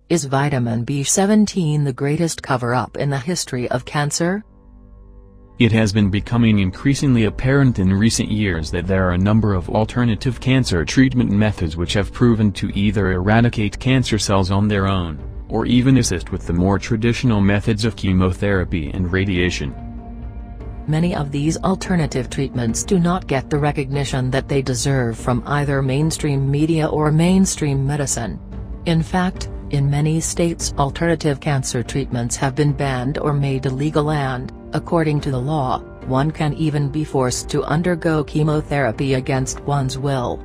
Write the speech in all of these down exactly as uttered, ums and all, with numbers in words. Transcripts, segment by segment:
Is vitamin B seventeen the greatest cover-up in the history of cancer? It has been becoming increasingly apparent in recent years that there are a number of alternative cancer treatment methods which have proven to either eradicate cancer cells on their own, or even assist with the more traditional methods of chemotherapy and radiation. Many of these alternative treatments do not get the recognition that they deserve from either mainstream media or mainstream medicine. In fact, in many states alternative cancer treatments have been banned or made illegal and, according to the law, one can even be forced to undergo chemotherapy against one's will.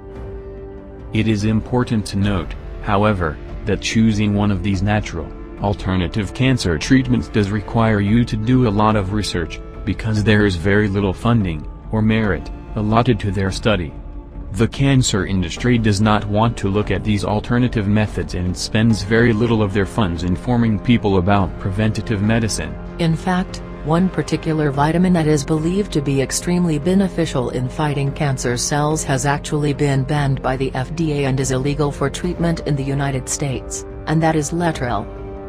It is important to note, however, that choosing one of these natural, alternative cancer treatments does require you to do a lot of research, because there is very little funding, or merit, allotted to their study. The cancer industry does not want to look at these alternative methods and spends very little of their funds informing people about preventative medicine. In fact, one particular vitamin that is believed to be extremely beneficial in fighting cancer cells has actually been banned by the F D A and is illegal for treatment in the United States, and that is Letrol.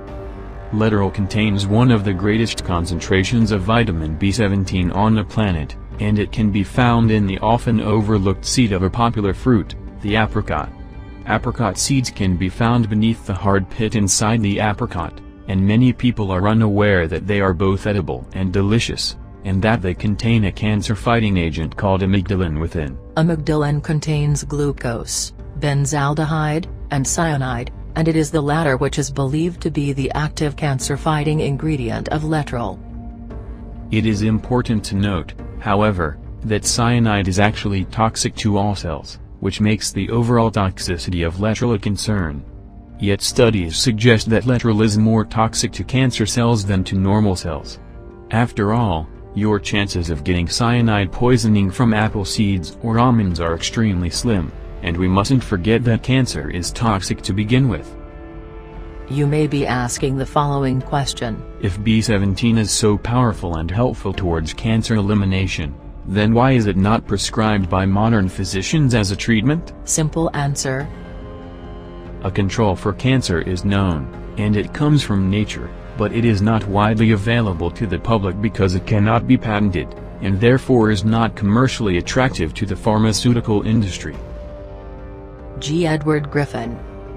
Letrol contains one of the greatest concentrations of vitamin B seventeen on the planet, and it can be found in the often overlooked seed of a popular fruit, the apricot. Apricot seeds can be found beneath the hard pit inside the apricot, and many people are unaware that they are both edible and delicious, and that they contain a cancer-fighting agent called amygdalin within. Amygdalin contains glucose, benzaldehyde, and cyanide, and it is the latter which is believed to be the active cancer-fighting ingredient of Letrol. It is important to note, however, that cyanide is actually toxic to all cells, which makes the overall toxicity of Letrol a concern. Yet studies suggest that Letrol is more toxic to cancer cells than to normal cells. After all, your chances of getting cyanide poisoning from apple seeds or almonds are extremely slim, and we mustn't forget that cancer is toxic to begin with. You may be asking the following question. If B seventeen is so powerful and helpful towards cancer elimination, then why is it not prescribed by modern physicians as a treatment? Simple answer. A control for cancer is known, and it comes from nature, but it is not widely available to the public because it cannot be patented, and therefore is not commercially attractive to the pharmaceutical industry. G. Edward Griffin.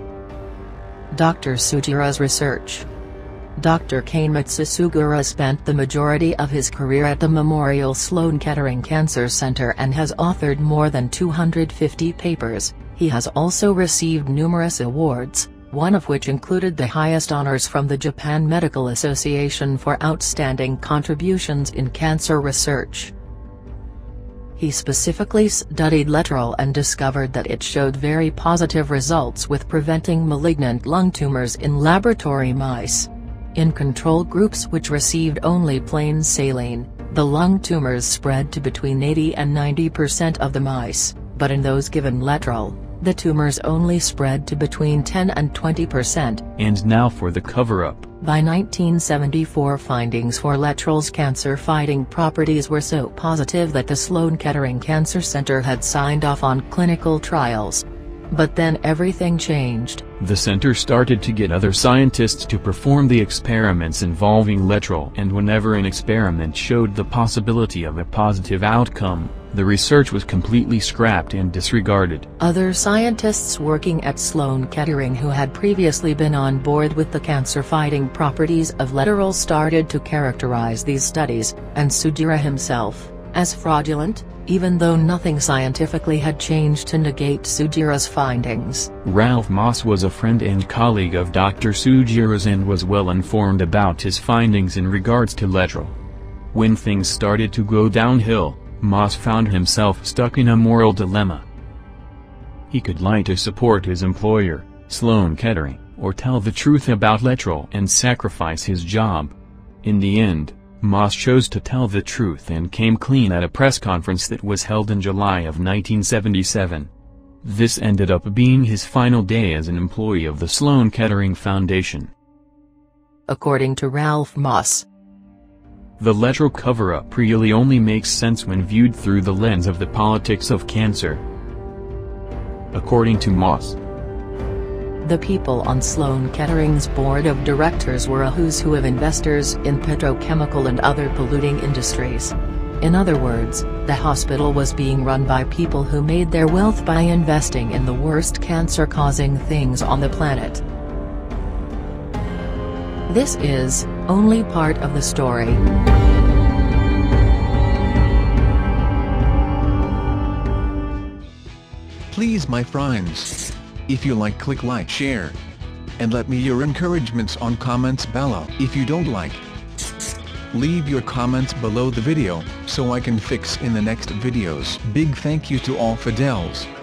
Doctor Sugira's research. Doctor Keimitsu Sugura spent the majority of his career at the Memorial Sloan Kettering Cancer Center and has authored more than two hundred fifty papers. He has also received numerous awards, one of which included the highest honors from the Japan Medical Association for outstanding contributions in cancer research. He specifically studied Letrol and discovered that it showed very positive results with preventing malignant lung tumors in laboratory mice. In control groups which received only plain saline, the lung tumors spread to between eighty and ninety percent of the mice, but in those given Letrol, the tumors only spread to between ten and twenty percent. And now for the cover-up. By nineteen seventy-four, findings for Letrol's cancer-fighting properties were so positive that the Sloan Kettering Cancer Center had signed off on clinical trials. But then everything changed. The center started to get other scientists to perform the experiments involving Letrol, and whenever an experiment showed the possibility of a positive outcome, the research was completely scrapped and disregarded. Other scientists working at Sloan Kettering who had previously been on board with the cancer-fighting properties of Letrol started to characterize these studies, and Sugira himself, as fraudulent, even though nothing scientifically had changed to negate Sugira's findings. Ralph Moss was a friend and colleague of Doctor Sugira's and was well informed about his findings in regards to Letrol. When things started to go downhill, Moss found himself stuck in a moral dilemma. He could lie to support his employer, Sloan Kettering, or tell the truth about Letrol and sacrifice his job. In the end, Moss chose to tell the truth and came clean at a press conference that was held in July of nineteen seventy-seven. This ended up being his final day as an employee of the Sloan Kettering Foundation. According to Ralph Moss, the Letrol cover-up really only makes sense when viewed through the lens of the politics of cancer. According to Moss, The people on Sloan Kettering's board of directors were a who's who of investors in petrochemical and other polluting industries. In other words, the hospital was being run by people who made their wealth by investing in the worst cancer-causing things on the planet. This is only part of the story. Please, my friends, if you like, click like, share, and let me your encouragements on comments below. If you don't like, leave your comments below the video, so I can fix in the next videos. Big thank you to all Fidels.